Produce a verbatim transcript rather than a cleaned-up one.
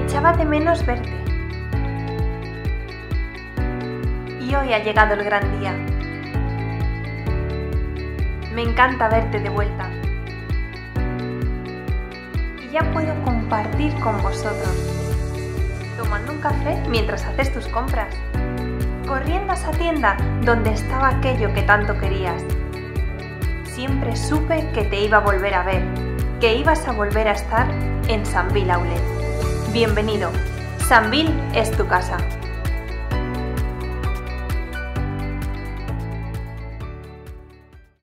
Echaba de menos verte. Y hoy ha llegado el gran día. Me encanta verte de vuelta. Y ya puedo compartir con vosotros, tomando un café mientras haces tus compras, corriendo a esa tienda donde estaba aquello que tanto querías. Siempre supe que te iba a volver a ver, que ibas a volver a estar en Sambil Outlet. Bienvenido, Sambil es tu casa.